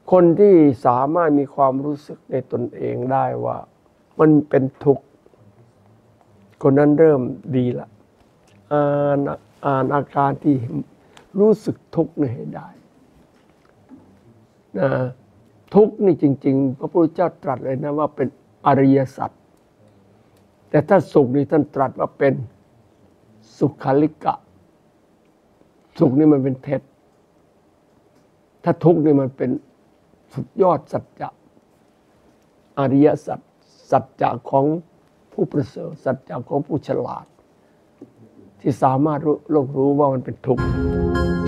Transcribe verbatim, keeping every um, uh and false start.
คนที่สามารถมีความรู้สึกในตนเองได้ว่ามันเป็นทุกข์คนนั้นเริ่มดีละอ่านอ่านอาการที่รู้สึกทุกข์นี่ให้ได้นะทุกข์นี่จริงๆพระพุทธเจ้าตรัสเลยนะว่าเป็นอริยสัจแต่ถ้าสุขนี่ท่านตรัสว่าเป็นสุขลิกะสุขนี่มันเป็นเท็จถ้าทุกข์นี่มันเป็นสุดยอดสัจจะอริยสัจสัจจะของผู้ประเสริฐสัจจะของผู้ฉลาดที่สามารถรู้รู้ว่ามันเป็นทุกข์